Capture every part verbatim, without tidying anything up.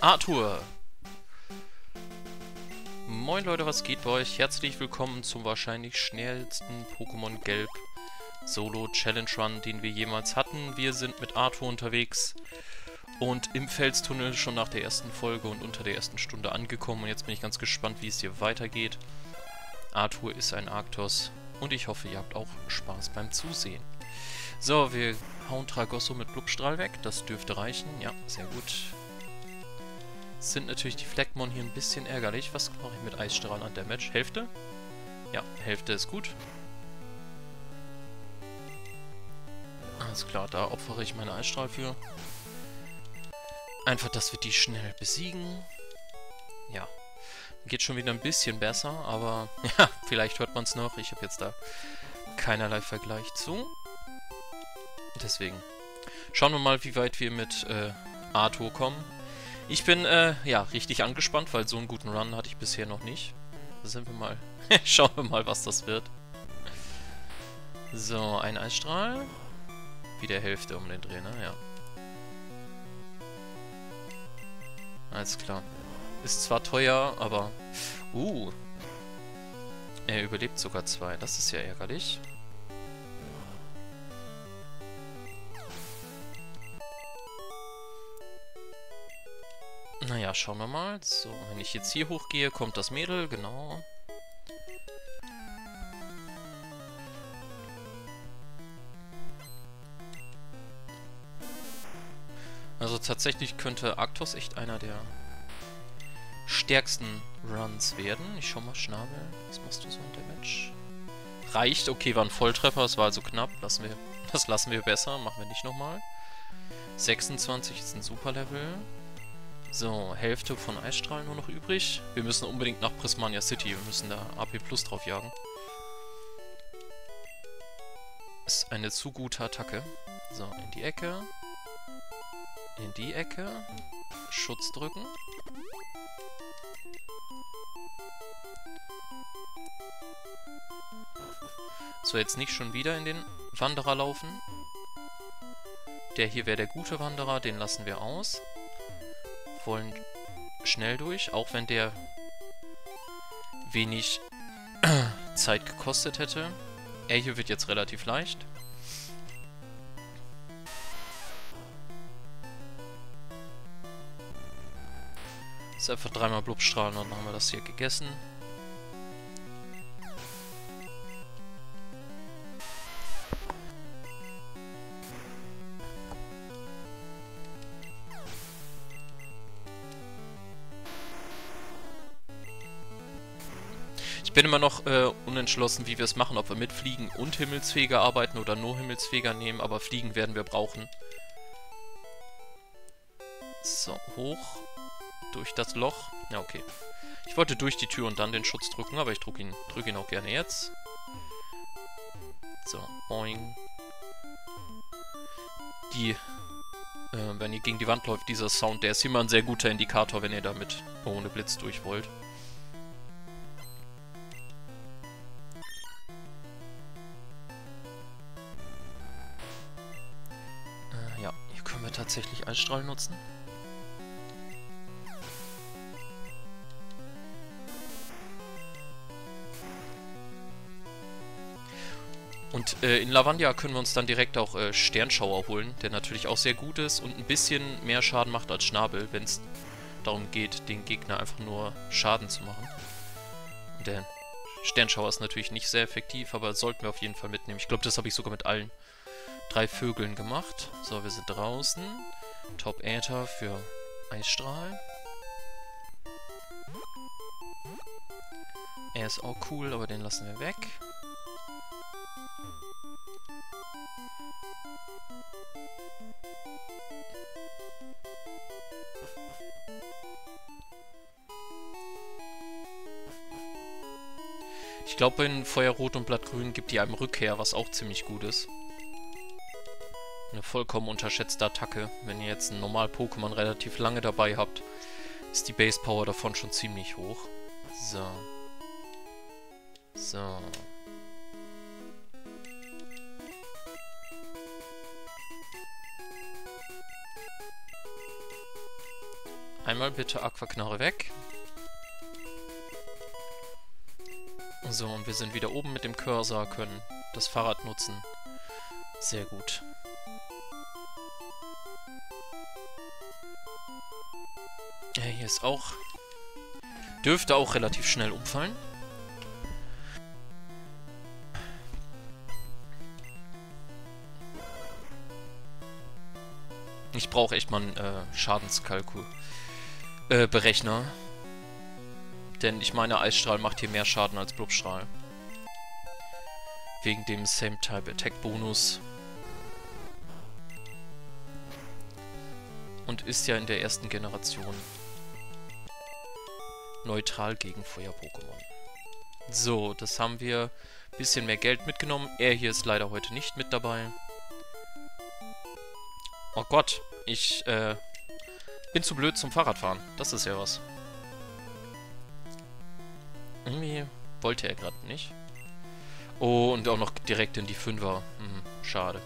Arthur! Moin Leute, was geht bei euch? Herzlich willkommen zum wahrscheinlich schnellsten Pokémon Gelb Solo Challenge Run, den wir jemals hatten. Wir sind mit Arthur unterwegs und im Felstunnel schon nach der ersten Folge und unter der ersten Stunde angekommen. Und jetzt bin ich ganz gespannt, wie es hier weitergeht. Arthur ist ein Arktos und ich hoffe, ihr habt auch Spaß beim Zusehen. So, wir hauen Tragosso mit Blubstrahl weg. Das dürfte reichen. Ja, sehr gut. Sind natürlich die Fleckmon hier ein bisschen ärgerlich. Was mache ich mit Eisstrahl an Damage? Hälfte? Ja, Hälfte ist gut. Alles klar, da opfere ich meine Eisstrahl für. Einfach, dass wir die schnell besiegen. Ja. Geht schon wieder ein bisschen besser, aber ja, vielleicht hört man es noch. Ich habe jetzt da keinerlei Vergleich zu. Deswegen schauen wir mal, wie weit wir mit äh, Arthur kommen. Ich bin, äh, ja, richtig angespannt, weil so einen guten Run hatte ich bisher noch nicht. Da sind wir mal. Schauen wir mal, was das wird. So, ein Eisstrahl. Wieder Hälfte um den Dreh, ne? Ja. Alles klar. Ist zwar teuer, aber... Uh. Er überlebt sogar zwei. Das ist ja ärgerlich. Naja, schauen wir mal. So, wenn ich jetzt hier hochgehe, kommt das Mädel, genau. Also tatsächlich könnte Arktos echt einer der stärksten Runs werden. Ich schau mal, Schnabel. Was machst du so an Damage? Reicht, okay, war ein Volltreffer, es war also knapp. Lassen wir, das lassen wir besser, machen wir nicht nochmal. sechsundzwanzig ist ein Superlevel. So, Hälfte von Eisstrahl nur noch übrig. Wir müssen unbedingt nach Prismania City. Wir müssen da A P Plus drauf jagen. Ist eine zu gute Attacke. So, in die Ecke. In die Ecke. Schutz drücken. So, jetzt nicht schon wieder in den Wanderer laufen. Der hier wäre der gute Wanderer, den lassen wir aus. Wollen schnell durch, auch wenn der wenig Zeit gekostet hätte. Er hier wird jetzt relativ leicht. Ist einfach dreimal Blubstrahlen und dann haben wir das hier gegessen. Ich bin immer noch äh, unentschlossen, wie wir es machen, ob wir mit Fliegen und Himmelsfeger arbeiten oder nur Himmelsfeger nehmen, aber Fliegen werden wir brauchen. So, hoch. Durch das Loch. Ja, okay. Ich wollte durch die Tür und dann den Schutz drücken, aber ich drücke ihn, drück ihn auch gerne jetzt. So, boing. Die, äh, wenn ihr gegen die Wand läuft, dieser Sound, der ist immer ein sehr guter Indikator, wenn ihr damit ohne Blitz durch wollt. Ja, hier können wir tatsächlich Eisstrahl nutzen. Und äh, in Lavandia können wir uns dann direkt auch äh, Sternschauer holen, der natürlich auch sehr gut ist und ein bisschen mehr Schaden macht als Schnabel, wenn es darum geht, den Gegner einfach nur Schaden zu machen. Und der Sternschauer ist natürlich nicht sehr effektiv, aber sollten wir auf jeden Fall mitnehmen. Ich glaube, das habe ich sogar mit allen drei Vögeln gemacht. So, wir sind draußen. Top Äther für Eisstrahl. Er ist auch cool, aber den lassen wir weg. Ich glaube, in Feuerrot und Blattgrün gibt die einem Rückkehr, was auch ziemlich gut ist. Eine vollkommen unterschätzte Attacke. Wenn ihr jetzt ein Normal-Pokémon relativ lange dabei habt, ist die Base-Power davon schon ziemlich hoch. So. So. Einmal bitte Aquaknarre weg. So, und wir sind wieder oben mit dem Cursor, können das Fahrrad nutzen. Sehr gut. Ja, hier ist auch... Dürfte auch relativ schnell umfallen. Ich brauche echt mal einen äh, Schadenskalkul... Äh, Berechner. Denn ich meine, Eisstrahl macht hier mehr Schaden als Blubstrahl. Wegen dem Same-Type-Attack-Bonus. Und ist ja in der ersten Generation neutral gegen Feuer-Pokémon. So, das haben wir. Bisschen mehr Geld mitgenommen. Er hier ist leider heute nicht mit dabei. Oh Gott, ich äh, bin zu blöd zum Fahrradfahren. Das ist ja was. Irgendwie wollte er gerade nicht. Oh, und auch noch direkt in die Fünfer. Hm, schade.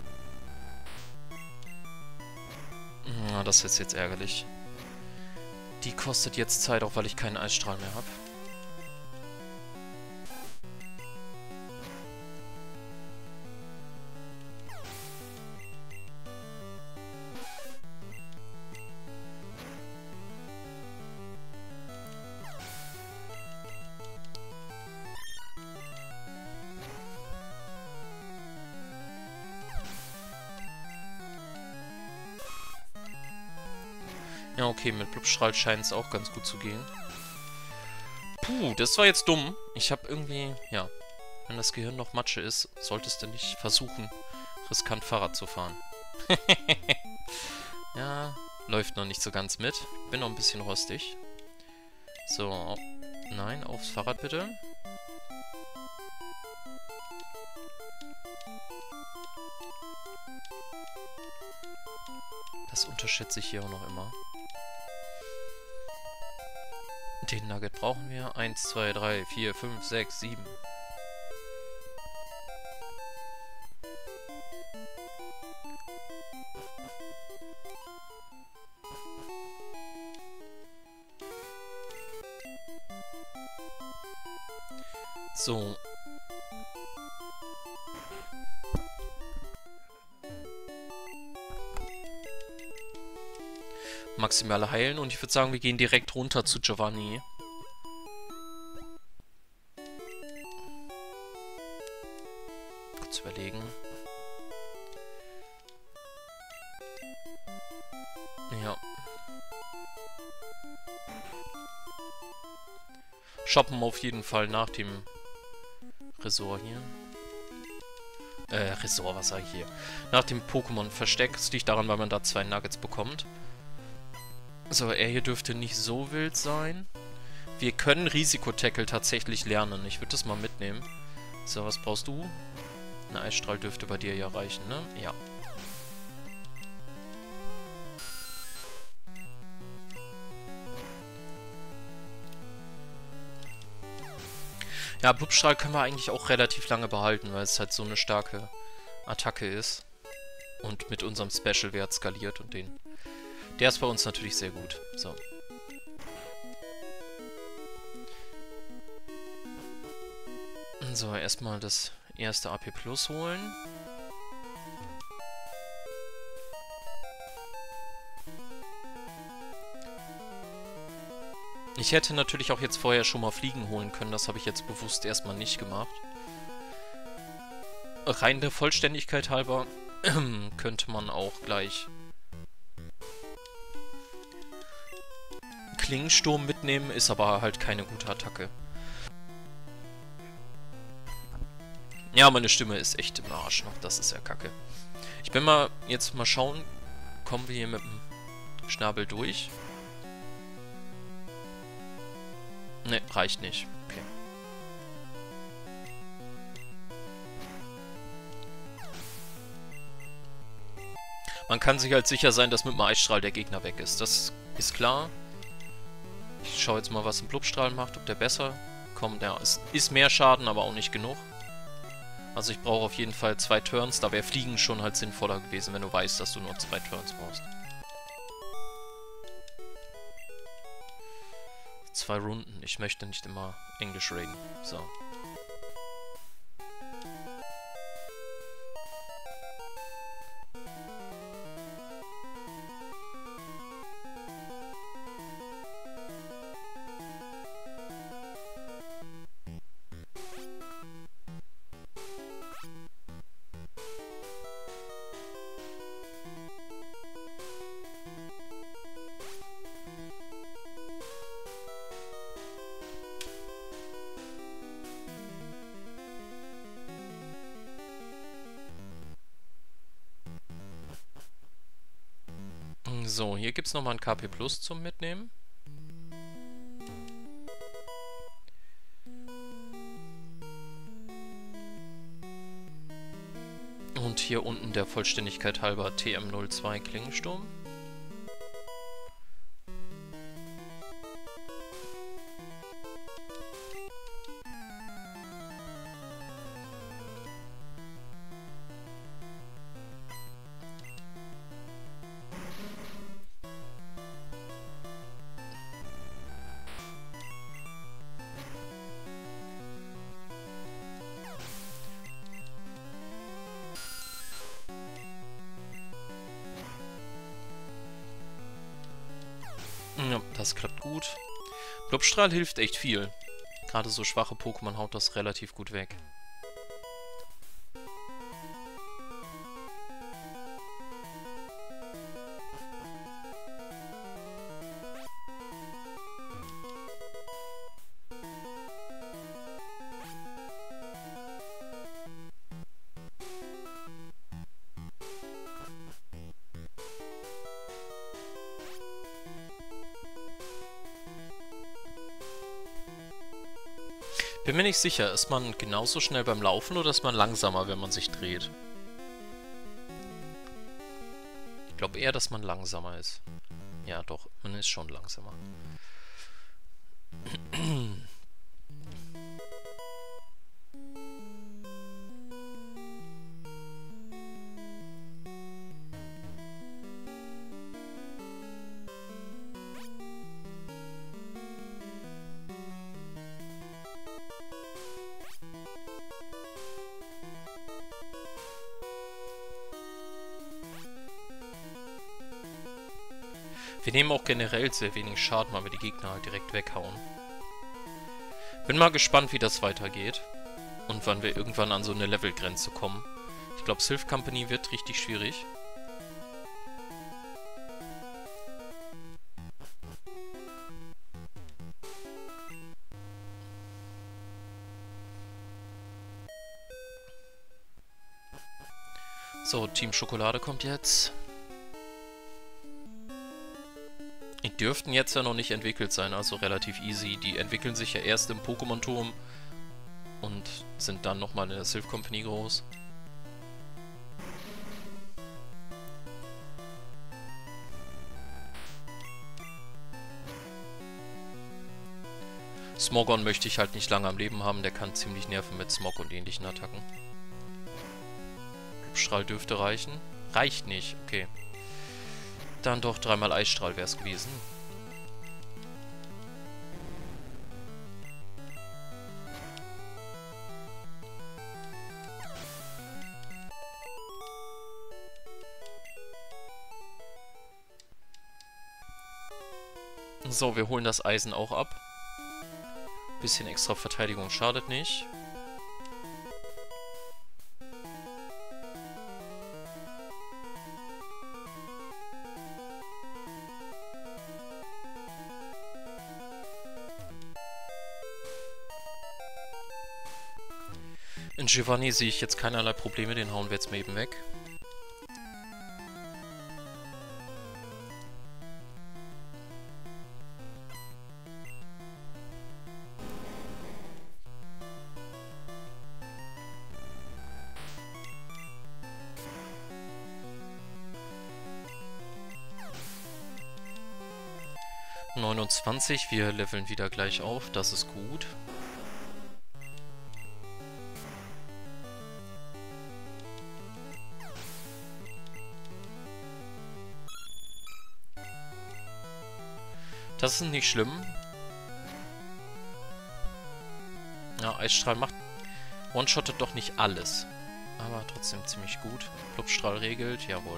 Ja, das ist jetzt ärgerlich. Die kostet jetzt Zeit, auch weil ich keinen Eisstrahl mehr habe. Ja, okay, mit Blubstrahl scheint es auch ganz gut zu gehen. Puh, das war jetzt dumm. Ich habe irgendwie, ja, wenn das Gehirn noch Matsche ist, solltest du nicht versuchen, riskant Fahrrad zu fahren. Ja, läuft noch nicht so ganz mit. Bin noch ein bisschen rostig. So, nein, aufs Fahrrad bitte. Das unterschätze ich hier auch noch immer. Den Nugget brauchen wir. eins, zwei, drei, vier, fünf, sechs, sieben. So. Maximale heilen und ich würde sagen, wir gehen direkt runter zu Giovanni. Kurz überlegen. Ja. Shoppen auf jeden Fall nach dem Resort hier. Äh, Resort, was sag ich hier? Nach dem Pokémon-Versteck. Das liegt daran, weil man da zwei Nuggets bekommt. So, er hier dürfte nicht so wild sein. Wir können Risikotackle tatsächlich lernen. Ich würde das mal mitnehmen. So, was brauchst du? Ein Eisstrahl dürfte bei dir ja reichen, ne? Ja. Ja, Blubstrahl können wir eigentlich auch relativ lange behalten, weil es halt so eine starke Attacke ist. Und mit unserem Special-Wert skaliert und den... Der ist bei uns natürlich sehr gut. So. So, erstmal das erste A P Plus holen. Ich hätte natürlich auch jetzt vorher schon mal Fliegen holen können. Das habe ich jetzt bewusst erstmal nicht gemacht. Rein der Vollständigkeit halber könnte man auch gleich Klingensturm mitnehmen, ist aber halt keine gute Attacke. Ja, meine Stimme ist echt im Arsch noch, das ist ja kacke. Ich bin mal, jetzt mal schauen, kommen wir hier mit dem Schnabel durch? Ne, reicht nicht. Okay. Man kann sich halt sicher sein, dass mit dem Eisstrahl der Gegner weg ist. Das ist klar. Ich schaue jetzt mal, was ein Blubstrahl macht, ob der besser kommt. Ja, es ist mehr Schaden, aber auch nicht genug. Also ich brauche auf jeden Fall zwei Turns. Da wäre Fliegen schon halt sinnvoller gewesen, wenn du weißt, dass du nur zwei Turns brauchst. zwei Runden. Ich möchte nicht immer Englisch reden. So. So, hier gibt es nochmal ein K P Plus zum Mitnehmen. Und hier unten der Vollständigkeit halber T M null zwei Klingensturm. Ja, das klappt gut. Blobstrahl hilft echt viel. Gerade so schwache Pokémon haut das relativ gut weg. Bin mir nicht sicher, ist man genauso schnell beim Laufen oder ist man langsamer, wenn man sich dreht? Ich glaube eher, dass man langsamer ist. Ja, doch, man ist schon langsamer. Wir nehmen auch generell sehr wenig Schaden, weil wir die Gegner halt direkt weghauen. Bin mal gespannt, wie das weitergeht. Und wann wir irgendwann an so eine Levelgrenze kommen. Ich glaube, Silph Company wird richtig schwierig. So, Team Schokolade kommt jetzt. Die dürften jetzt ja noch nicht entwickelt sein, also relativ easy. Die entwickeln sich ja erst im Pokémon-Turm und sind dann nochmal in der Silph Company groß. Smogon möchte ich halt nicht lange am Leben haben, der kann ziemlich nerven mit Smog und ähnlichen Attacken. Strahl dürfte reichen. Reicht nicht, okay. Dann doch dreimal Eisstrahl wäre es gewesen. So, wir holen das Eisen auch ab. Bisschen extra Verteidigung schadet nicht. In Giovanni sehe ich jetzt keinerlei Probleme, den hauen wir jetzt mal eben weg. neunundzwanzig, wir leveln wieder gleich auf, das ist gut. Das ist nicht schlimm. Ja, Eisstrahl macht... One-shottet doch nicht alles. Aber trotzdem ziemlich gut. Plopstrahl regelt, jawohl.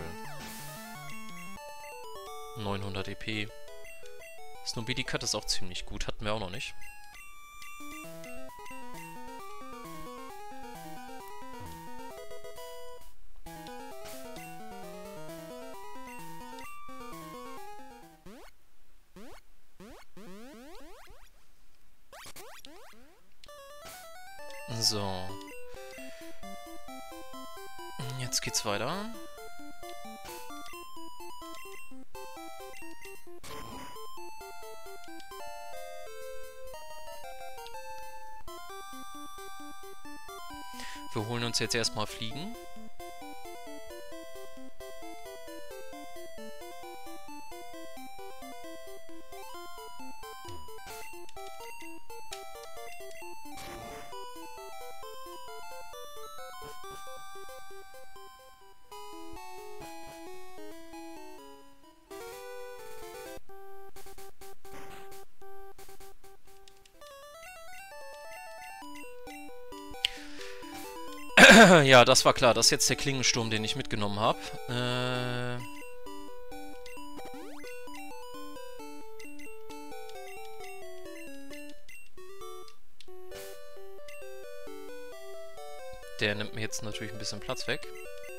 neunhundert E P. Snobidi Cut ist auch ziemlich gut, hatten wir auch noch nicht. So. Jetzt geht's weiter. Wir holen uns jetzt erstmal Fliegen. Ja, das war klar. Das ist jetzt der Klingensturm, den ich mitgenommen habe. Äh... Der nimmt mir jetzt natürlich ein bisschen Platz weg.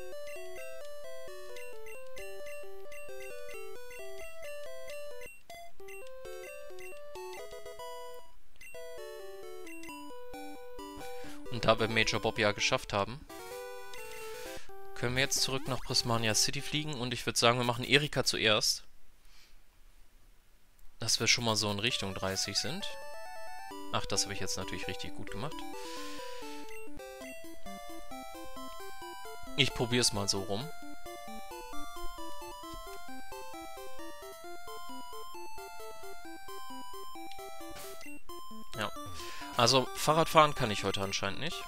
Und da wir Major Bob ja geschafft haben, können wir jetzt zurück nach Prismania City fliegen. Und ich würde sagen, wir machen Erika zuerst. Dass wir schon mal so in Richtung dreißig sind. Ach, das habe ich jetzt natürlich richtig gut gemacht. Ich probiere es mal so rum. Ja. Also, Fahrradfahren kann ich heute anscheinend nicht.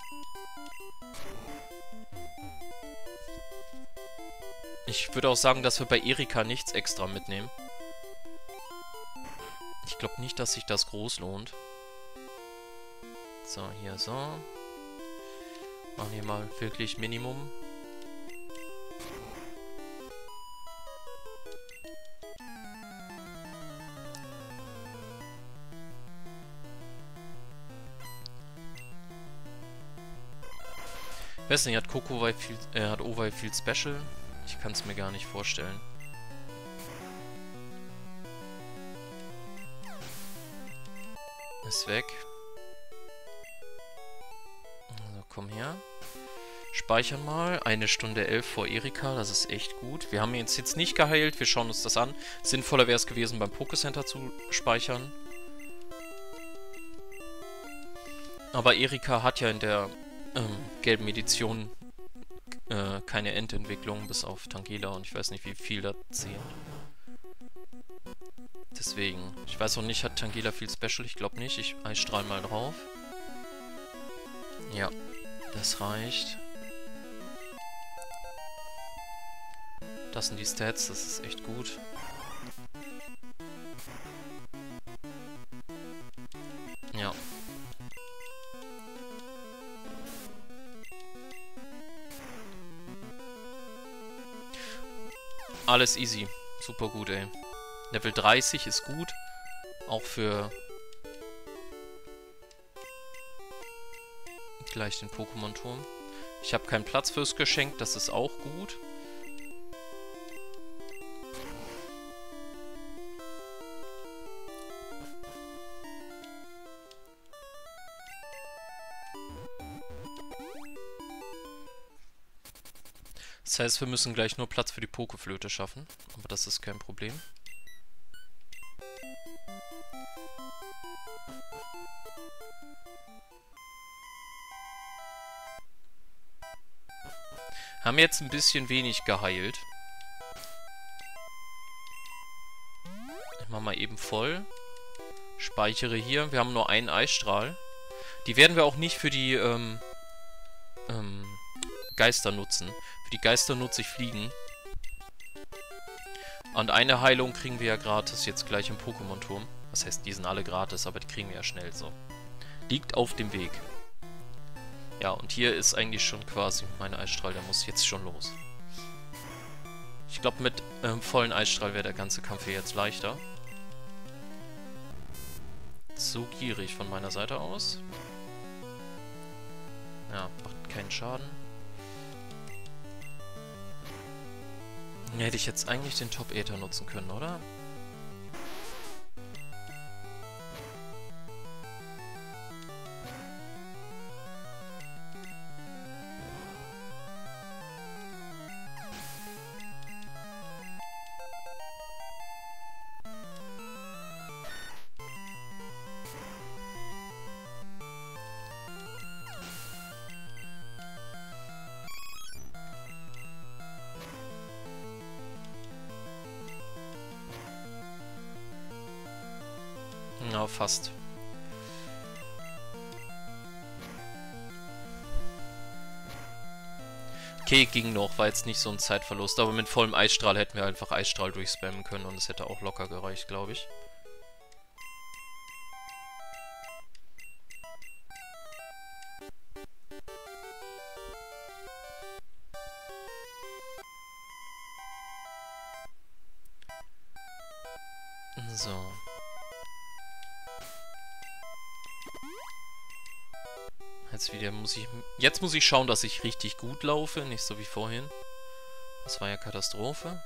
Ich würde auch sagen, dass wir bei Erika nichts extra mitnehmen. Ich glaube nicht, dass sich das groß lohnt. So, hier so. Machen wir mal wirklich Minimum. Ich weiß nicht, hat Coco viel, äh, hat Owei viel Special? Ich kann es mir gar nicht vorstellen. Ist weg. Also, komm her. Speichern mal. Eine Stunde elf vor Erika, das ist echt gut. Wir haben ihn jetzt, jetzt nicht geheilt, wir schauen uns das an. Sinnvoller wäre es gewesen, beim Pokécenter zu speichern. Aber Erika hat ja in der ähm, gelben Edition äh, keine Endentwicklung, bis auf Tangela, und ich weiß nicht, wie viel das zählt. Deswegen, ich weiß auch nicht, hat Tangela viel Special? Ich glaube nicht. Ich Eisstrahl mal drauf. Ja, das reicht. Das sind die Stats, das ist echt gut. Ja. Alles easy. Super gut, ey. Level dreißig ist gut. Auch für gleich den Pokémon-Turm. Ich habe keinen Platz fürs Geschenk, das ist auch gut. Das heißt, wir müssen gleich nur Platz für die Pokeflöte schaffen. Aber das ist kein Problem. Haben jetzt ein bisschen wenig geheilt. Ich mach mal eben voll. Speichere hier. Wir haben nur einen Eisstrahl. Die werden wir auch nicht für die ähm, ähm, Geister nutzen. Für die Geister nutze ich Fliegen. Und eine Heilung kriegen wir ja gratis jetzt gleich im Pokémon-Turm. Das heißt, die sind alle gratis, aber die kriegen wir ja schnell so. liegt auf dem Weg. Ja, und hier ist eigentlich schon quasi mein Eisstrahl, der muss jetzt schon los. Ich glaube, mit ähm, vollen Eisstrahl wäre der ganze Kampf hier jetzt leichter. So gierig von meiner Seite aus. Ja, macht keinen Schaden. Hätte ich jetzt eigentlich den Top-Äther nutzen können, oder? Ja, fast. Okay, ging noch, war jetzt nicht so ein Zeitverlust, aber mit vollem Eisstrahl hätten wir einfach Eisstrahl durchspammen können und es hätte auch locker gereicht, glaube ich. So. Jetzt wieder muss ich... Jetzt muss ich schauen, dass ich richtig gut laufe, nicht so wie vorhin. Das war ja Katastrophe.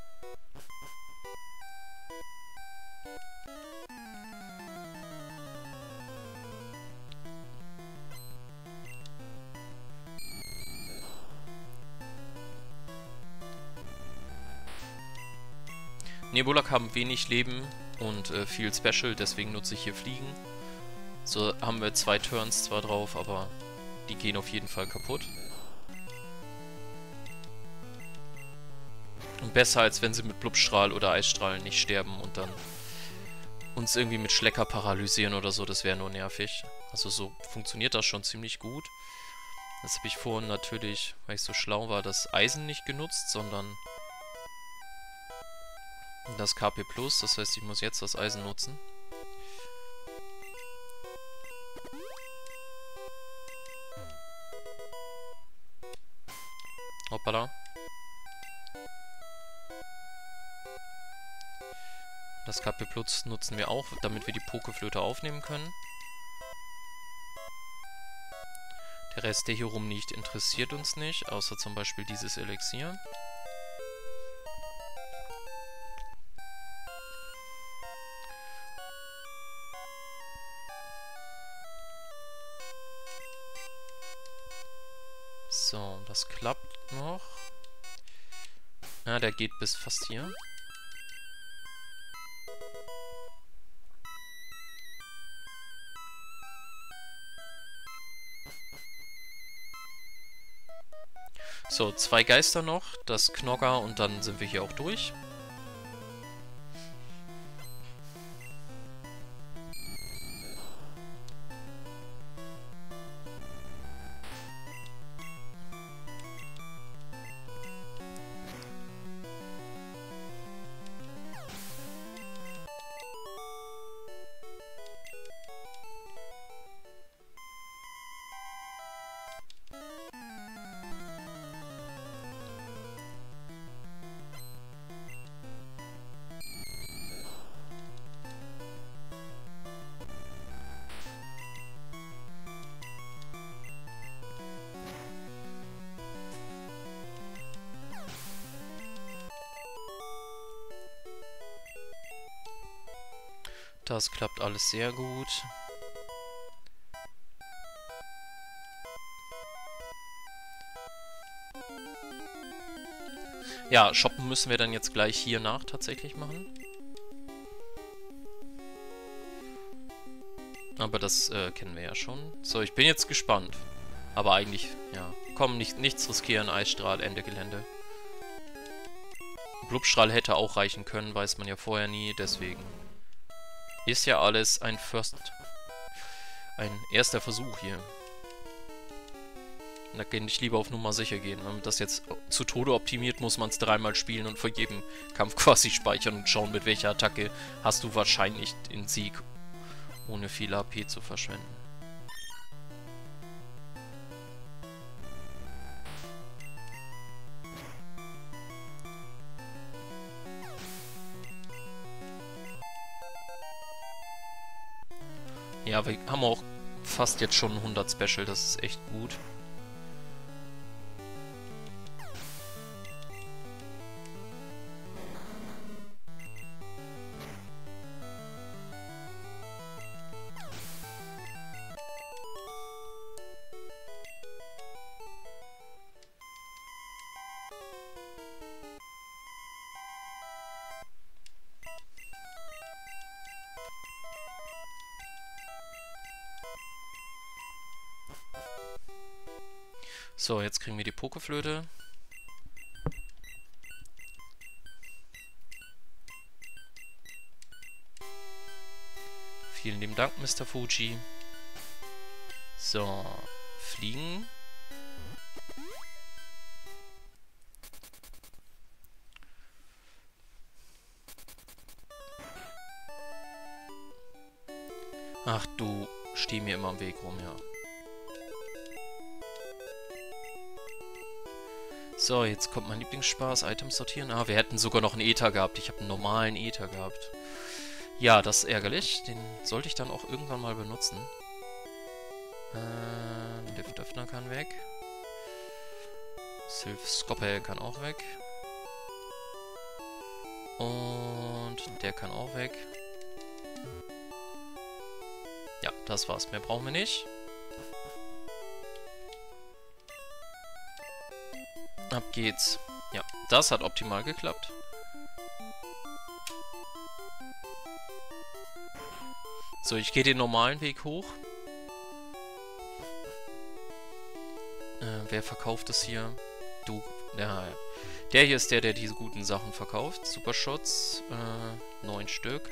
Nebulak haben wenig Leben und äh, viel Special, deswegen nutze ich hier Fliegen. So haben wir zwei Turns zwar drauf, aber die gehen auf jeden Fall kaputt. Und besser, als wenn sie mit Blubstrahl oder Eisstrahlen nicht sterben und dann uns irgendwie mit Schlecker paralysieren oder so, das wäre nur nervig. Also so funktioniert das schon ziemlich gut. Das habe ich vorhin natürlich, weil ich so schlau war, das Eisen nicht genutzt, sondern das K P Plus, das heißt, ich muss jetzt das Eisen nutzen. Hoppala. Das K P Plus nutzen wir auch, damit wir die Pokeflöte aufnehmen können. Der Rest, der hier rum liegt, interessiert uns nicht, außer zum Beispiel dieses Elixier. So, das klappt noch. Ja, der geht bis fast hier. So, zwei Geister noch, das Knogger und dann sind wir hier auch durch. Das klappt alles sehr gut. Ja, shoppen müssen wir dann jetzt gleich hier nach tatsächlich machen. Aber das äh, kennen wir ja schon. So, ich bin jetzt gespannt. Aber eigentlich, ja, komm, nicht, nichts riskieren, Eisstrahl, Ende Gelände. Blubstrahl hätte auch reichen können, weiß man ja vorher nie, deswegen ist ja alles ein First, ein erster Versuch hier. Da kann ich lieber auf Nummer sicher gehen. Wenn man das jetzt zu Tode optimiert, muss man es dreimal spielen und vor jedem Kampf quasi speichern und schauen, mit welcher Attacke hast du wahrscheinlich den Sieg, ohne viel A P zu verschwenden. Ja, wir haben auch fast jetzt schon hundert Special, das ist echt gut. So, jetzt kriegen wir die Pokeflöte. Vielen lieben Dank, Mister Fuji. So, fliegen. Ach, du steh mir immer am Weg rum, ja. So, jetzt kommt mein Lieblingsspaß, Items sortieren. Ah, wir hätten sogar noch einen Ether gehabt. Ich habe einen normalen Ether gehabt. Ja, das ist ärgerlich. Den sollte ich dann auch irgendwann mal benutzen. Ähm, der Öffner kann weg. Sylph Scopper kann auch weg. Und der kann auch weg. Ja, das war's. Mehr brauchen wir nicht. Ab geht's. Ja, das hat optimal geklappt. So, ich gehe den normalen Weg hoch. Äh, wer verkauft es hier? Du. Ja, der hier ist der, der diese guten Sachen verkauft. Superschutz. Äh, neun Stück.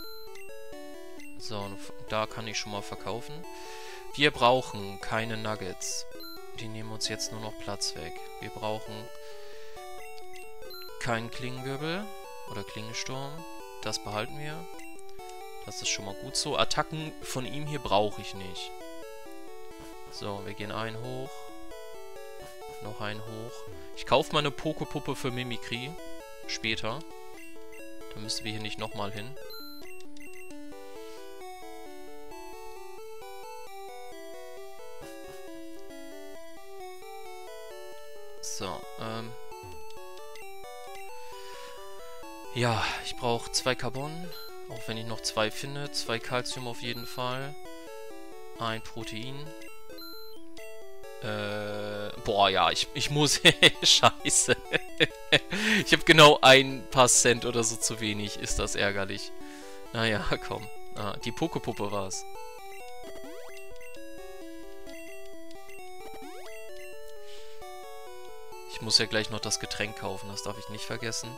So, da kann ich schon mal verkaufen. Wir brauchen keine Nuggets. Die nehmen uns jetzt nur noch Platz weg. Wir brauchen keinen Klingenwirbel oder Klingensturm. Das behalten wir. Das ist schon mal gut so. Attacken von ihm hier brauche ich nicht. So, wir gehen einen hoch. Noch einen hoch. Ich kaufe mal eine Pokepuppe für Mimikry. Später. Da müssen wir hier nicht nochmal hin. So, ähm... ja, ich brauche zwei Carbon, auch wenn ich noch zwei finde. Zwei Calcium auf jeden Fall. Ein Protein. Äh, boah, ja, ich, ich muss... Scheiße. Ich habe genau ein paar Cent oder so zu wenig. Ist das ärgerlich. Naja, komm. Ah, die Pokepuppe war's. Ich muss ja gleich noch das Getränk kaufen, das darf ich nicht vergessen.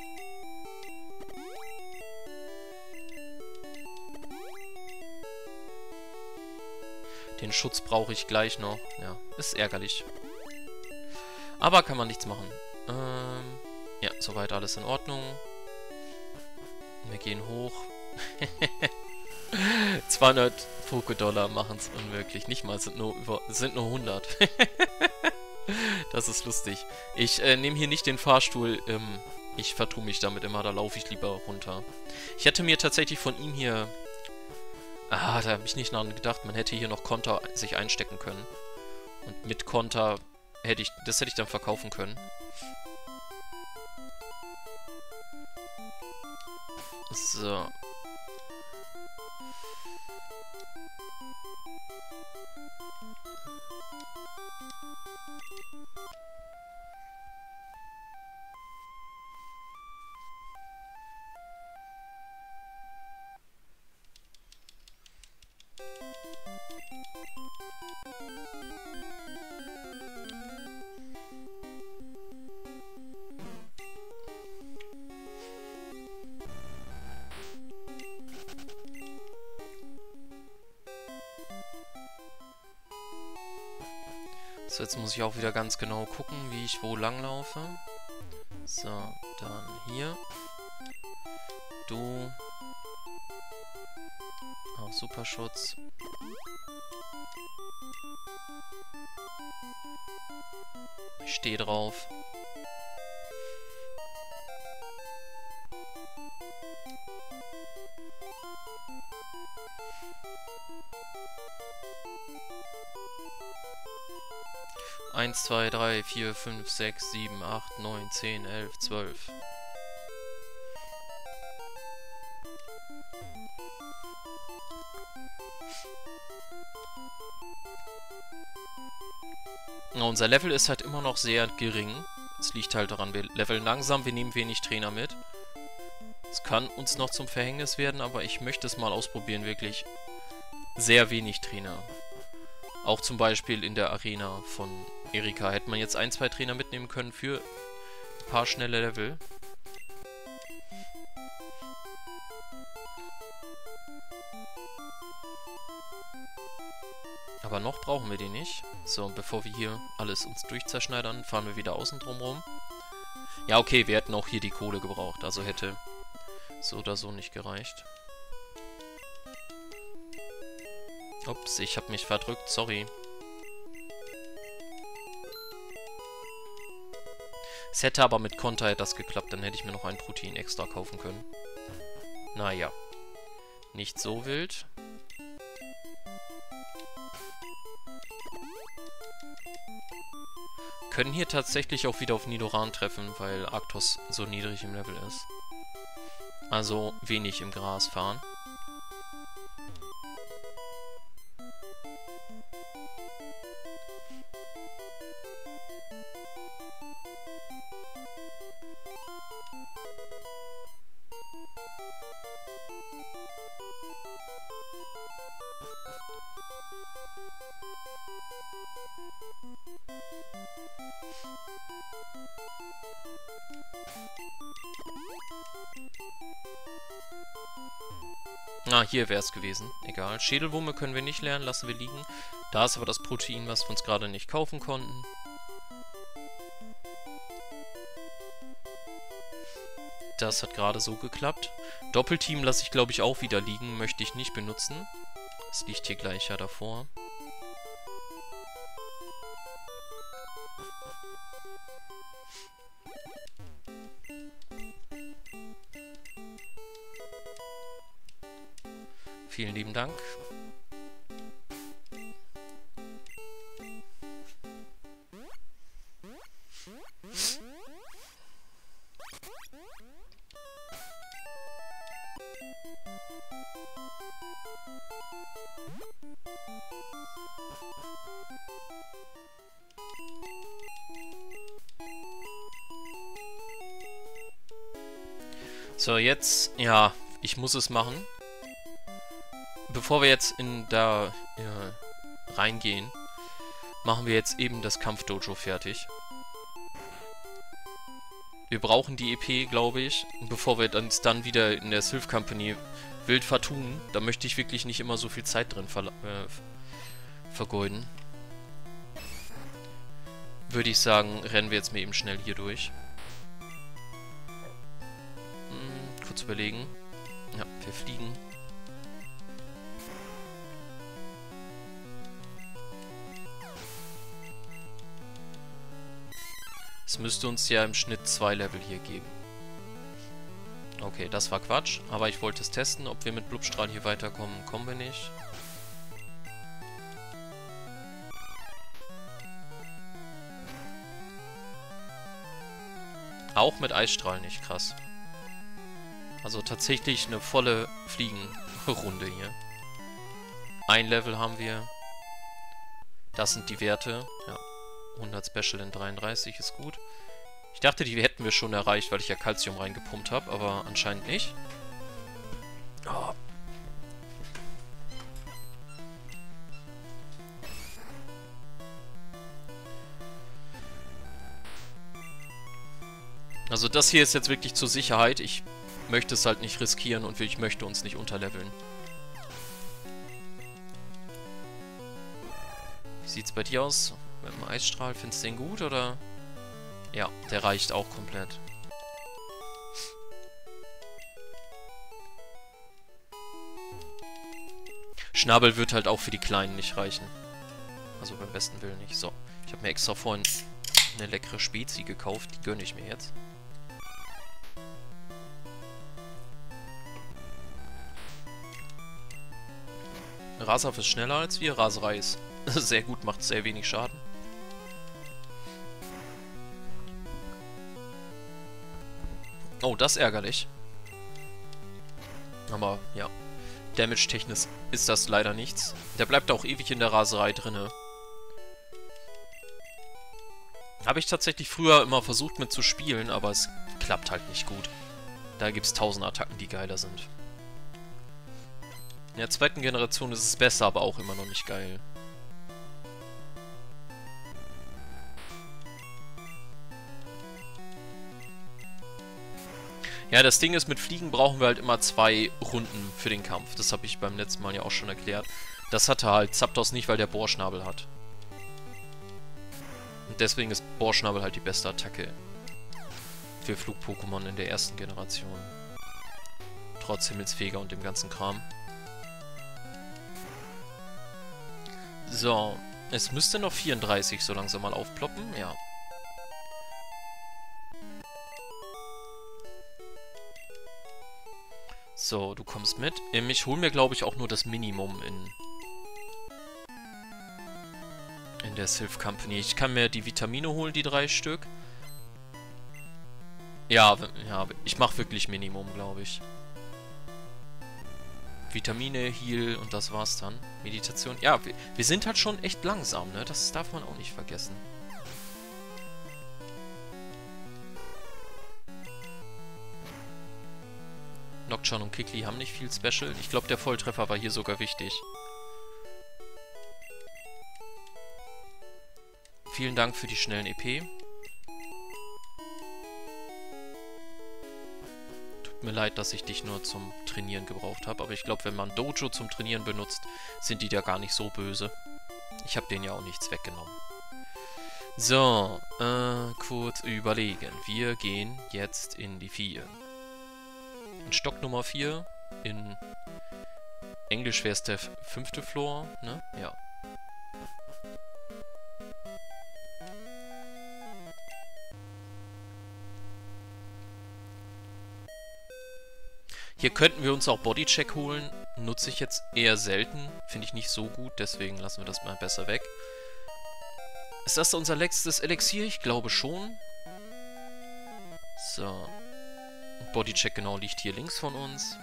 Den Schutz brauche ich gleich noch. Ja, ist ärgerlich. Aber kann man nichts machen. Ähm, ja, soweit alles in Ordnung. Wir gehen hoch. zweihundert Poké-Dollar machen es unmöglich. Nicht mal, es sind nur, über, es sind nur hundert. Das ist lustig. Ich äh, nehme hier nicht den Fahrstuhl. Ähm, ich vertue mich damit immer. Da laufe ich lieber runter. Ich hätte mir tatsächlich von ihm hier... Ah, da habe ich nicht daran gedacht. Man hätte hier noch Konter sich einstecken können. Und mit Konter hätte ich... Das hätte ich dann verkaufen können. So. So, jetzt muss ich auch wieder ganz genau gucken, wie ich wo lang laufe. So, dann hier. Du. Auch Superschutz. Ich stehe drauf. eins, zwei, drei, vier, fünf, sechs, sieben, acht, neun, zehn, elf, zwölf. Na, unser Level ist halt immer noch sehr gering. Es liegt halt daran, wir leveln langsam, wir nehmen wenig Trainer mit. Es kann uns noch zum Verhängnis werden, aber ich möchte es mal ausprobieren, wirklich sehr wenig Trainer. Auch zum Beispiel in der Arena von Erika hätte man jetzt ein, zwei Trainer mitnehmen können für ein paar schnelle Level. Aber noch brauchen wir die nicht. So, und bevor wir hier alles uns durchzerschneidern, fahren wir wieder außen drum rum. Ja, okay, wir hätten auch hier die Kohle gebraucht, also hätte so oder so nicht gereicht. Ups, ich habe mich verdrückt, sorry. Es hätte aber mit Konter hätte das geklappt, dann hätte ich mir noch ein Protein extra kaufen können. Naja, nicht so wild. Können hier tatsächlich auch wieder auf Nidoran treffen, weil Arctos so niedrig im Level ist. Also wenig im Gras fahren. Ah, hier wäre es gewesen. Egal. Schädelwurme können wir nicht lernen, lassen wir liegen. Da ist aber das Protein, was wir uns gerade nicht kaufen konnten. Das hat gerade so geklappt. Doppelteam lasse ich, glaube ich, auch wieder liegen. Möchte ich nicht benutzen. Das liegt hier gleich ja davor. Vielen lieben Dank. So, jetzt, ja, ich muss es machen. Bevor wir jetzt in da ja, reingehen, machen wir jetzt eben das Kampfdojo fertig. Wir brauchen die E P, glaube ich, bevor wir uns dann wieder in der Sylph Company wild vertun. Da möchte ich wirklich nicht immer so viel Zeit drin ver äh, vergeuden. Würde ich sagen, rennen wir jetzt mal eben schnell hier durch. Hm, kurz überlegen. Ja, wir fliegen. Es müsste uns ja im Schnitt zwei Level hier geben. Okay, das war Quatsch, aber ich wollte es testen, ob wir mit Blubstrahl hier weiterkommen. Kommen wir nicht. Auch mit Eisstrahl nicht, krass. Also tatsächlich eine volle Fliegenrunde hier. Ein Level haben wir. Das sind die Werte, ja. hundert Special in dreiunddreißig ist gut. Ich dachte, die hätten wir schon erreicht, weil ich ja Calcium reingepumpt habe, aber anscheinend nicht. Oh. Also das hier ist jetzt wirklich zur Sicherheit. Ich möchte es halt nicht riskieren und ich möchte uns nicht unterleveln. Wie sieht's bei dir aus? Mit dem Eisstrahl, findest du den gut, oder? Ja, der reicht auch komplett. Schnabel wird halt auch für die Kleinen nicht reichen. Also beim besten Willen nicht. So, ich habe mir extra vorhin eine leckere Spezi gekauft, die gönne ich mir jetzt. Rasaf ist schneller als wir, Raserei ist sehr gut, macht sehr wenig Schaden. Oh, das ist ärgerlich. Aber, ja. Damage-technisch ist das leider nichts. Der bleibt auch ewig in der Raserei drinne. Habe ich tatsächlich früher immer versucht mit zu spielen, aber es klappt halt nicht gut. Da gibt es tausend Attacken, die geiler sind. In der zweiten Generation ist es besser, aber auch immer noch nicht geil. Ja, das Ding ist, mit Fliegen brauchen wir halt immer zwei Runden für den Kampf. Das habe ich beim letzten Mal ja auch schon erklärt. Das hatte halt Zapdos nicht, weil der Bohrschnabel hat. Und deswegen ist Bohrschnabel halt die beste Attacke für Flug-Pokémon in der ersten Generation. Trotz Himmelsfeger und dem ganzen Kram. So, es müsste noch vierunddreißig so langsam mal aufploppen, ja. So, du kommst mit. Ich hole mir, glaube ich, auch nur das Minimum in... in der Silph Company. Ich kann mir die Vitamine holen, die drei Stück. Ja, ja, ich mache wirklich Minimum, glaube ich. Vitamine, Heal und das war's dann. Meditation. Ja, wir, wir sind halt schon echt langsam, ne? Das darf man auch nicht vergessen. Nocturne und Kikli haben nicht viel Special. Ich glaube, der Volltreffer war hier sogar wichtig. Vielen Dank für die schnellen E P. Tut mir leid, dass ich dich nur zum Trainieren gebraucht habe, aber ich glaube, wenn man Dojo zum Trainieren benutzt, sind die da gar nicht so böse. Ich habe denen ja auch nichts weggenommen. So, äh, kurz überlegen. Wir gehen jetzt in die vier. In Stock Nummer vier. In Englisch wäre es der fünfte Floor, ne? Ja. Hier könnten wir uns auch Bodycheck holen. Nutze ich jetzt eher selten. Finde ich nicht so gut, deswegen lassen wir das mal besser weg. Ist das unser letztes Elixier? Ich glaube schon. So. Bodycheck genau liegt hier links von uns.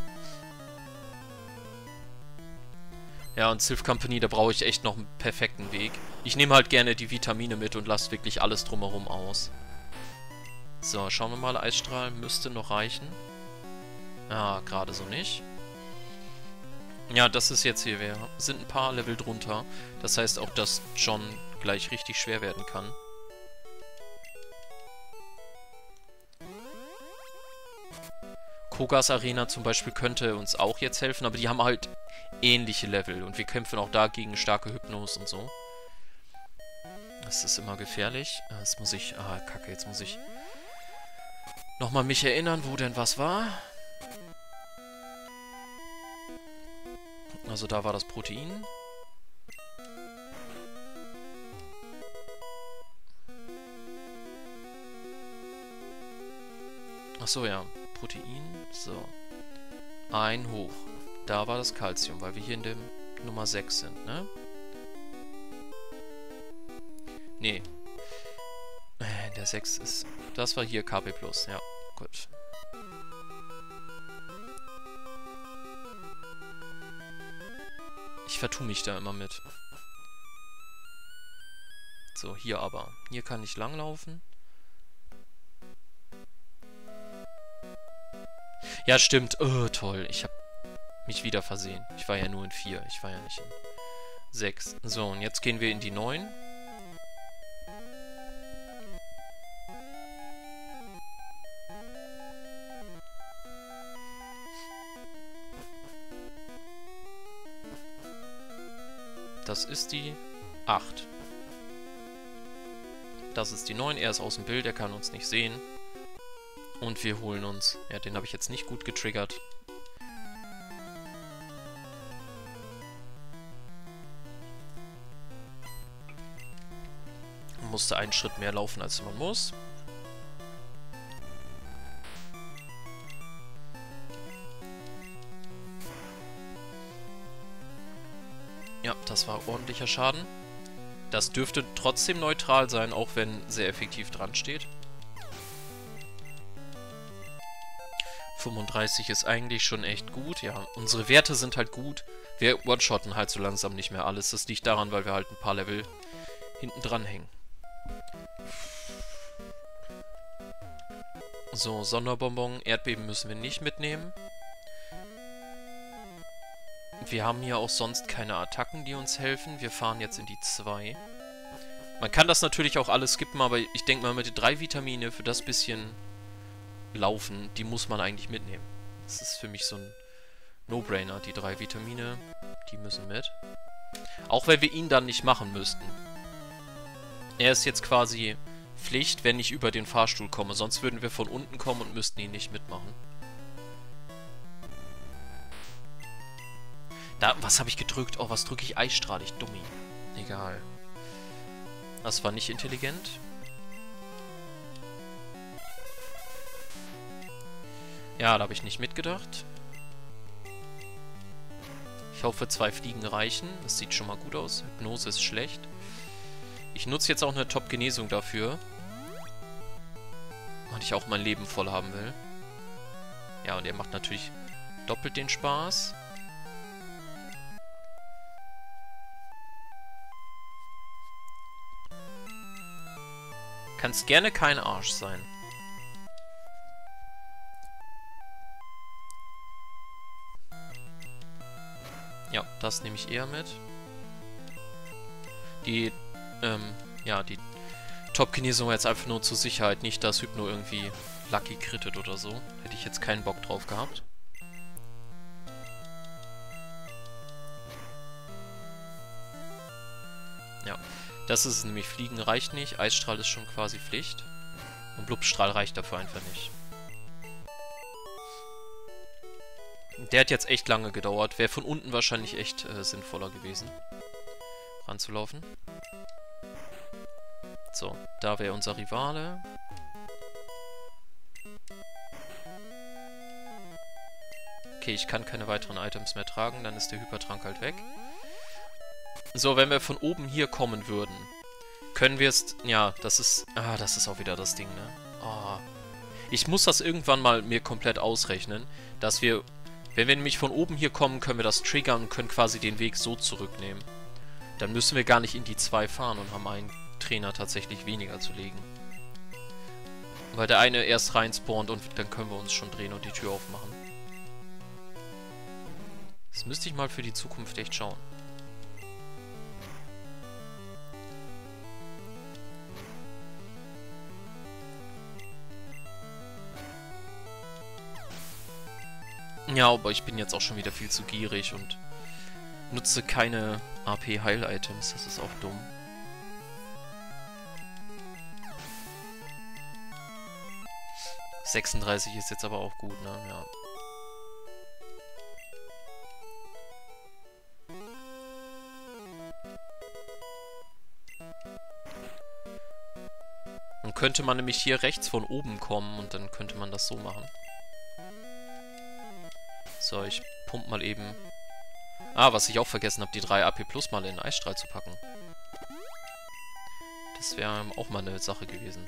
Ja, und Silph Company, da brauche ich echt noch einen perfekten Weg. Ich nehme halt gerne die Vitamine mit und lasse wirklich alles drumherum aus. So, schauen wir mal. Eisstrahl müsste noch reichen. Ah, gerade so nicht. Ja, das ist jetzt hier, wir sind ein paar Level drunter. Das heißt auch, dass John gleich richtig schwer werden kann. Kogas Arena zum Beispiel könnte uns auch jetzt helfen, aber die haben halt ähnliche Level und wir kämpfen auch da gegen starke Hypnos und so. Das ist immer gefährlich. Jetzt muss ich... Ah, kacke, jetzt muss ich nochmal mich erinnern, wo denn was war. Also da war das Protein. Achso, ja. Protein. So. Ein hoch. Da war das Calcium, weil wir hier in dem Nummer sechs sind, ne? Nee. Der sechs ist... Das war hier K P plus, ja. Gut. Ich vertue mich da immer mit. So, hier aber. Hier kann ich langlaufen. Ja, stimmt. Oh, toll. Ich habe mich wieder versehen. Ich war ja nur in vier. Ich war ja nicht in sechs. So, und jetzt gehen wir in die neun. Das ist die acht. Das ist die neun. Er ist aus dem Bild, er kann uns nicht sehen. Und wir holen uns... Ja, den habe ich jetzt nicht gut getriggert. Man musste einen Schritt mehr laufen, als man muss. Ja, das war ordentlicher Schaden. Das dürfte trotzdem neutral sein, auch wenn sehr effektiv dran steht. fünfunddreißig ist eigentlich schon echt gut. Ja, unsere Werte sind halt gut. Wir one-shotten halt so langsam nicht mehr alles. Das liegt daran, weil wir halt ein paar Level hinten dran hängen. So, Sonderbonbon, Erdbeben müssen wir nicht mitnehmen. Wir haben hier auch sonst keine Attacken, die uns helfen. Wir fahren jetzt in die zwei. Man kann das natürlich auch alles skippen, aber ich denke mal, mit den drei Vitamine für das bisschen Laufen, die muss man eigentlich mitnehmen. Das ist für mich so ein No-Brainer. Die drei Vitamine, die müssen mit. Auch wenn wir ihn dann nicht machen müssten. Er ist jetzt quasi Pflicht, wenn ich über den Fahrstuhl komme. Sonst würden wir von unten kommen und müssten ihn nicht mitmachen. Da, was habe ich gedrückt? Oh, was drücke ich? Eisstrahl, ich Dummi. Egal. Das war nicht intelligent. Ja, da habe ich nicht mitgedacht. Ich hoffe, zwei Fliegen reichen. Das sieht schon mal gut aus. Hypnose ist schlecht. Ich nutze jetzt auch eine Top-Genesung dafür. Weil ich auch mein Leben voll haben will. Ja, und er macht natürlich doppelt den Spaß. Kannst gerne kein Arsch sein. Ja, das nehme ich eher mit. Die, ähm, ja, die Top-Genesung jetzt einfach nur zur Sicherheit. Nicht, dass Hypno irgendwie Lucky crittet oder so. Hätte ich jetzt keinen Bock drauf gehabt. Ja, das ist nämlich, Fliegen reicht nicht. Eisstrahl ist schon quasi Pflicht. Und Blubstrahl reicht dafür einfach nicht. Der hat jetzt echt lange gedauert. Wäre von unten wahrscheinlich echt äh, sinnvoller gewesen, ranzulaufen. So, da wäre unser Rivale. Okay, ich kann keine weiteren Items mehr tragen, dann ist der Hypertrank halt weg. So, wenn wir von oben hier kommen würden, können wir es... Ja, das ist... Ah, das ist auch wieder das Ding, ne? Oh. Ich muss das irgendwann mal mir komplett ausrechnen, dass wir... Wenn wir nämlich von oben hier kommen, können wir das triggern und können quasi den Weg so zurücknehmen. Dann müssen wir gar nicht in die zwei fahren und haben einen Trainer tatsächlich weniger zu legen. Weil der eine erst reinspawnt und dann können wir uns schon drehen und die Tür aufmachen. Das müsste ich mal für die Zukunft echt schauen. Ja, aber ich bin jetzt auch schon wieder viel zu gierig und nutze keine A P-Heil-Items. Das ist auch dumm. sechsunddreißig ist jetzt aber auch gut, ne? Ja. Dann könnte man nämlich hier rechts von oben kommen und dann könnte man das so machen. So, ich pump mal eben... Ah, was ich auch vergessen habe, die drei A P Plus mal in den Eisstrahl zu packen. Das wäre auch mal eine Sache gewesen.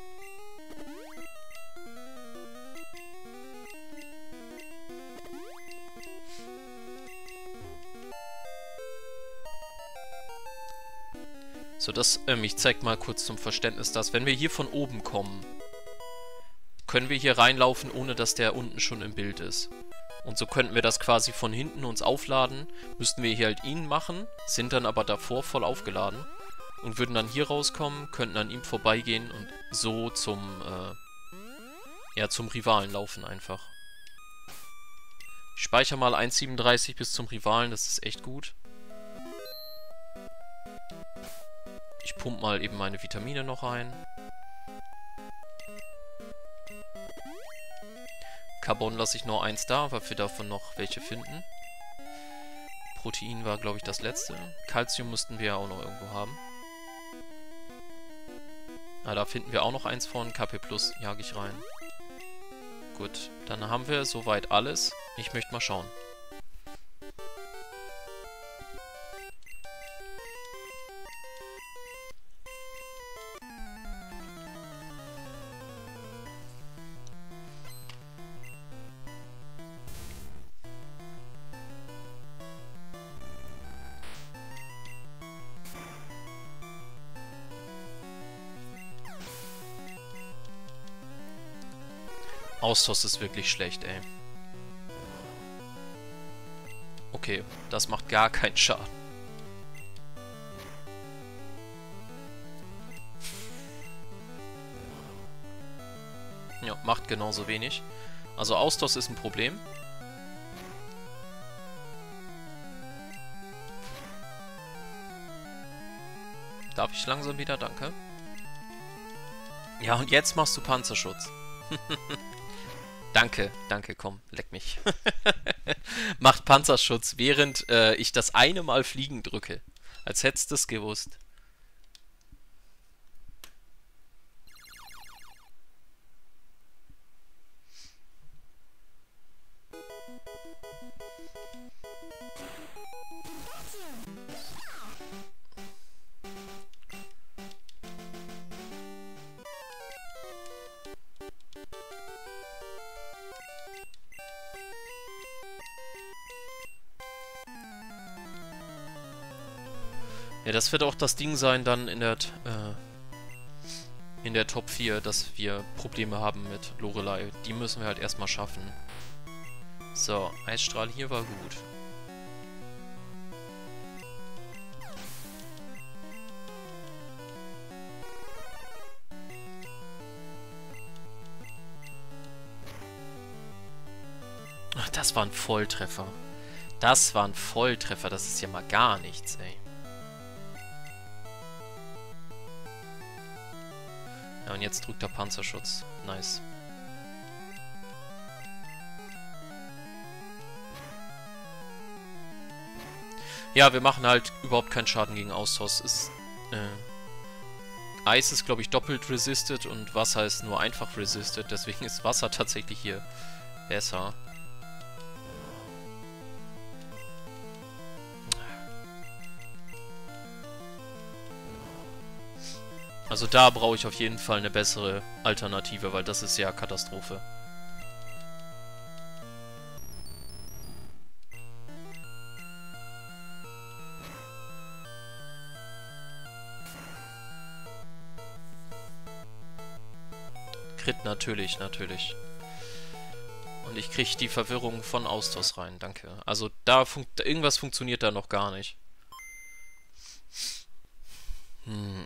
So, das, ähm, ich zeig mal kurz zum Verständnis das. Wenn wir hier von oben kommen, können wir hier reinlaufen, ohne dass der unten schon im Bild ist. Und so könnten wir das quasi von hinten uns aufladen. Müssten wir hier halt ihn machen, sind dann aber davor voll aufgeladen. Und würden dann hier rauskommen, könnten an ihm vorbeigehen und so zum, äh, ja, zum Rivalen laufen einfach. Ich speichere mal eins Komma siebenunddreißig bis zum Rivalen, das ist echt gut. Ich pump mal eben meine Vitamine noch rein. Carbon lasse ich nur eins da, weil wir davon noch welche finden. Protein war, glaube ich, das letzte. Calcium müssten wir ja auch noch irgendwo haben. Ah, da finden wir auch noch eins von. K P Plus jage ich rein. Gut, dann haben wir soweit alles. Ich möchte mal schauen. Austausch ist wirklich schlecht, ey. Okay, das macht gar keinen Schaden. Ja, macht genauso wenig. Also Austausch ist ein Problem. Darf ich langsam wieder? Danke. Ja, und jetzt machst du Panzerschutz. Danke, danke, komm, leck mich. Macht Panzerschutz, während äh, ich das eine Mal Fliegen drücke. Als hättest du es gewusst. Ja, das wird auch das Ding sein dann in der äh, in der Top vier, dass wir Probleme haben mit Lorelei. Die müssen wir halt erstmal schaffen. So, Eisstrahl hier war gut. Ach, das war ein Volltreffer. Das war ein Volltreffer, das ist ja mal gar nichts, ey. Ja, und jetzt drückt der Panzerschutz. Nice. Ja, wir machen halt überhaupt keinen Schaden gegen Austausch. Ist, äh, Eis ist, glaube ich, doppelt resisted und Wasser ist nur einfach resisted. Deswegen ist Wasser tatsächlich hier besser. Also da brauche ich auf jeden Fall eine bessere Alternative, weil das ist ja Katastrophe. Crit natürlich, natürlich. Und ich kriege die Verwirrung von Austausch rein, danke. Also da fun irgendwas funktioniert da noch gar nicht. Hm.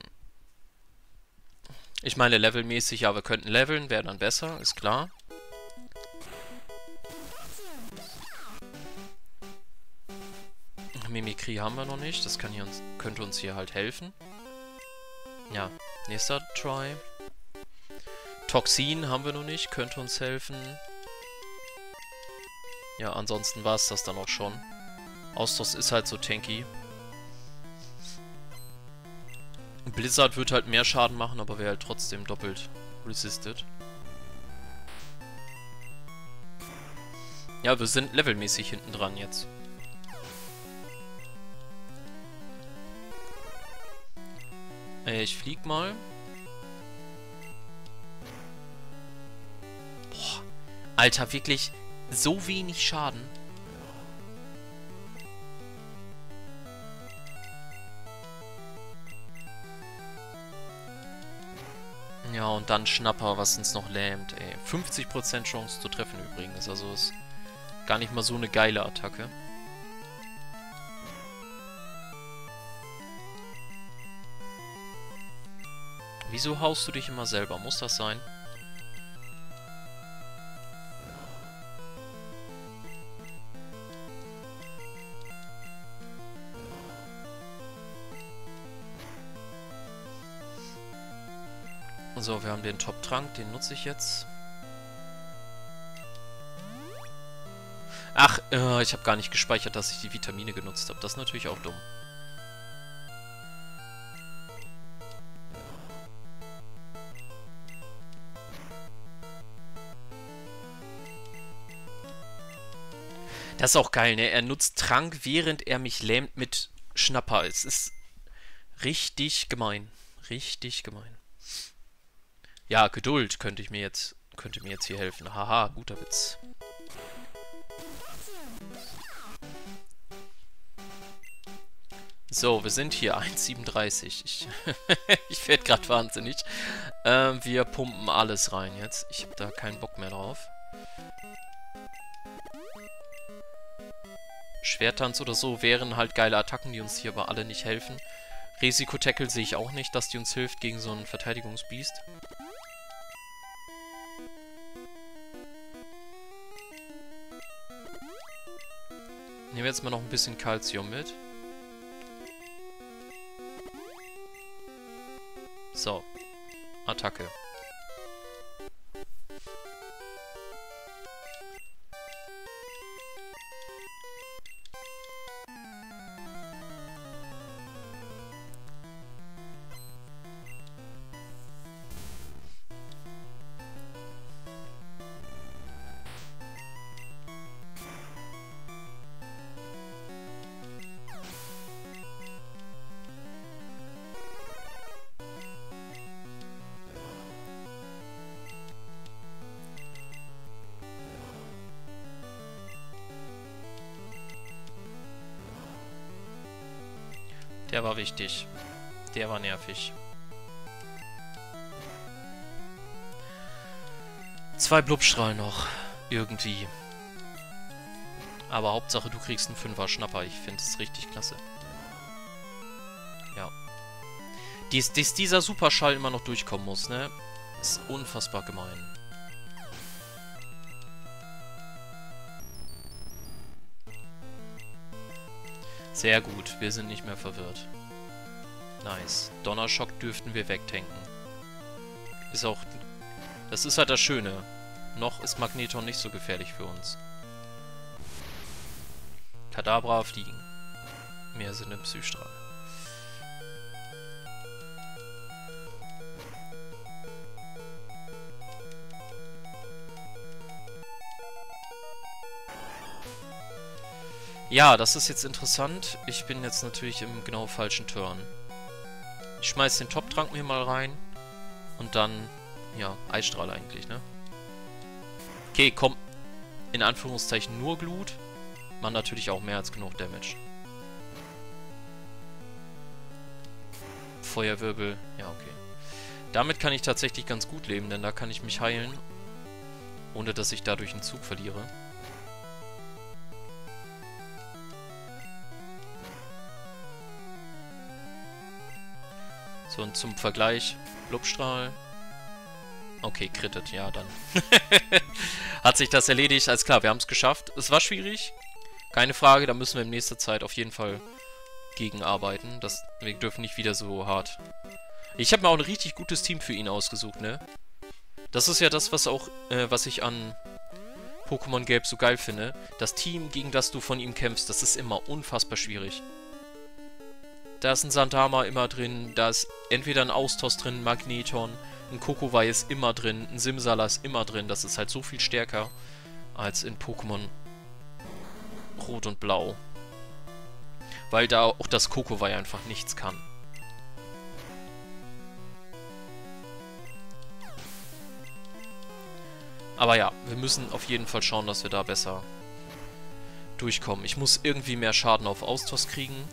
Ich meine levelmäßig, ja, wir könnten leveln, wäre dann besser, ist klar. Mimikry haben wir noch nicht, das kann hier uns, könnte uns hier halt helfen. Ja, nächster Try. Toxin haben wir noch nicht, könnte uns helfen. Ja, ansonsten war es das dann auch schon. Austausch ist halt so tanky. Blizzard wird halt mehr Schaden machen, aber wäre halt trotzdem doppelt resisted. Ja, wir sind levelmäßig hinten dran jetzt. Äh, ich flieg mal. Boah, Alter, wirklich so wenig Schaden. Ja, und dann Schnapper, was uns noch lähmt, ey. fünfzig Prozent Chance zu treffen übrigens, also ist gar nicht mal so eine geile Attacke. Wieso haust du dich immer selber? Muss das sein? So, wir haben den Top-Trank, den nutze ich jetzt. Ach, äh, ich habe gar nicht gespeichert, dass ich die Vitamine genutzt habe. Das ist natürlich auch dumm. Das ist auch geil, ne? Er nutzt Trank, während er mich lähmt mit Schnapper. Es ist richtig gemein. Richtig gemein. Ja, Geduld könnte ich mir jetzt, könnte mir jetzt hier helfen. Haha, guter Witz. So, wir sind hier, eins siebenunddreißig. Ich, ich werde gerade wahnsinnig. Ähm, wir pumpen alles rein jetzt. Ich habe da keinen Bock mehr drauf. Schwertanz oder so wären halt geile Attacken, die uns hier aber alle nicht helfen. Risiko-Tackle sehe ich auch nicht, dass die uns hilft gegen so einen Verteidigungsbiest. Nehmen wir jetzt mal noch ein bisschen Calcium mit. So. Attacke. Der war wichtig. Der war nervig. Zwei Blubstrahlen noch. Irgendwie. Aber Hauptsache, du kriegst einen Fünfer Schnapper. Ich finde es richtig klasse. Ja. Dies, dies dieser Superschall immer noch durchkommen muss, ne? Ist unfassbar gemein. Sehr gut, wir sind nicht mehr verwirrt. Nice. Donnerschock dürften wir wegtanken. Ist auch... Das ist halt das Schöne. Noch ist Magneton nicht so gefährlich für uns. Kadabra fliegen. Mehr sind im Psystrahl. Ja, das ist jetzt interessant. Ich bin jetzt natürlich im genau falschen Turn. Ich schmeiß den Top-Trank mir mal rein. Und dann, ja, Eisstrahl eigentlich, ne? Okay, komm. In Anführungszeichen nur Glut. Man natürlich auch mehr als genug Damage. Feuerwirbel, ja, okay. Damit kann ich tatsächlich ganz gut leben, denn da kann ich mich heilen. Ohne dass ich dadurch einen Zug verliere. So, und zum Vergleich, Blubstrahl. Okay, crittet, ja, dann. Hat sich das erledigt. Alles klar, wir haben es geschafft. Es war schwierig. Keine Frage, da müssen wir in nächster Zeit auf jeden Fall gegenarbeiten. Das, wir dürfen nicht wieder so hart. Ich habe mir auch ein richtig gutes Team für ihn ausgesucht, ne? Das ist ja das, was auch, äh, was ich an Pokémon Gelb so geil finde. Das Team, gegen das du von ihm kämpfst, das ist immer unfassbar schwierig. Da ist ein Sandama immer drin, da ist entweder ein Austos drin, ein Magneton, ein Kokowai ist immer drin, ein Simsala ist immer drin. Das ist halt so viel stärker als in Pokémon Rot und Blau. Weil da auch das Kokowai einfach nichts kann. Aber ja, wir müssen auf jeden Fall schauen, dass wir da besser durchkommen. Ich muss irgendwie mehr Schaden auf Austos kriegen.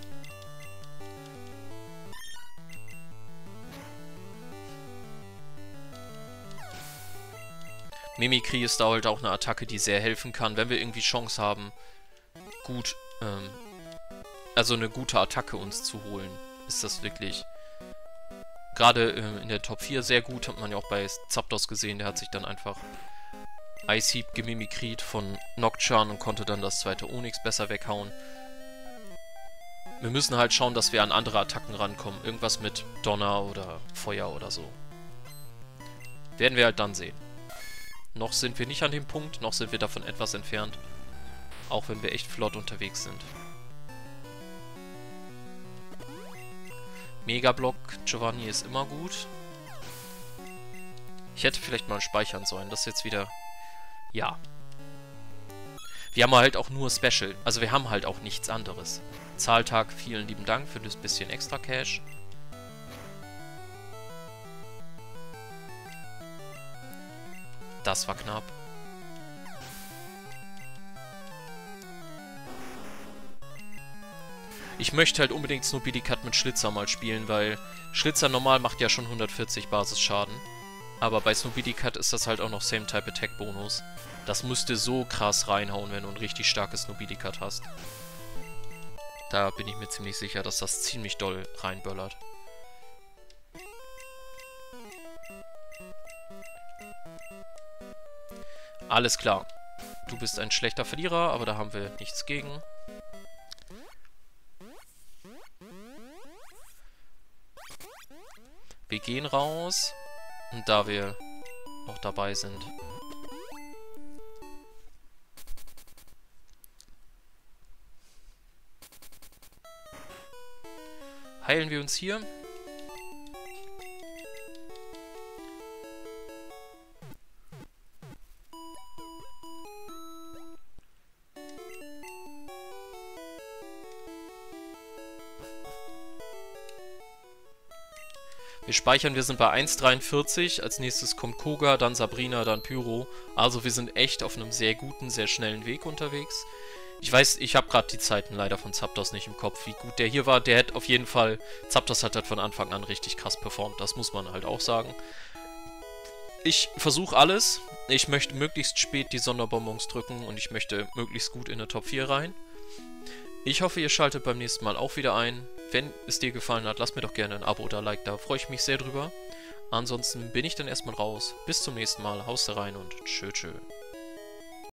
Mimikry ist da halt auch eine Attacke, die sehr helfen kann, wenn wir irgendwie Chance haben, gut, ähm, also eine gute Attacke uns zu holen. Ist das wirklich gerade äh, in der Top vier sehr gut, hat man ja auch bei Zapdos gesehen, der hat sich dann einfach Ice Heap gemimikried von Nocturne und konnte dann das zweite Onix besser weghauen. Wir müssen halt schauen, dass wir an andere Attacken rankommen. Irgendwas mit Donner oder Feuer oder so. Werden wir halt dann sehen. Noch sind wir nicht an dem Punkt, noch sind wir davon etwas entfernt. Auch wenn wir echt flott unterwegs sind. Megablock Giovanni ist immer gut. Ich hätte vielleicht mal speichern sollen. Das ist jetzt wieder... Ja. Wir haben halt auch nur Special. Also wir haben halt auch nichts anderes. Zahltag, vielen lieben Dank für das bisschen extra Cash. Das war knapp. Ich möchte halt unbedingt Snobilikat mit Schlitzer mal spielen, weil Schlitzer normal macht ja schon hundertvierzig Basisschaden. Aber bei Snobilikat ist das halt auch noch Same-Type-Attack-Bonus. Das müsste so krass reinhauen, wenn du ein richtig starkes Snobilikat hast. Da bin ich mir ziemlich sicher, dass das ziemlich doll reinböllert. Alles klar. Du bist ein schlechter Verlierer, aber da haben wir nichts gegen. Wir gehen raus. Und da wir noch dabei sind. Heilen wir uns hier. Wir speichern, wir sind bei eins Komma dreiundvierzig, als nächstes kommt Koga, dann Sabrina, dann Pyro. Also wir sind echt auf einem sehr guten, sehr schnellen Weg unterwegs. Ich weiß, ich habe gerade die Zeiten leider von Zapdos nicht im Kopf, wie gut der hier war. Der hat auf jeden Fall, Zapdos hat halt von Anfang an richtig krass performt, das muss man halt auch sagen. Ich versuche alles, ich möchte möglichst spät die Sonderbonbons drücken und ich möchte möglichst gut in der Top vier rein. Ich hoffe, ihr schaltet beim nächsten Mal auch wieder ein. Wenn es dir gefallen hat, lass mir doch gerne ein Abo oder ein Like da. Freue ich mich sehr drüber. Ansonsten bin ich dann erstmal raus. Bis zum nächsten Mal. Haust rein und tschö tschö.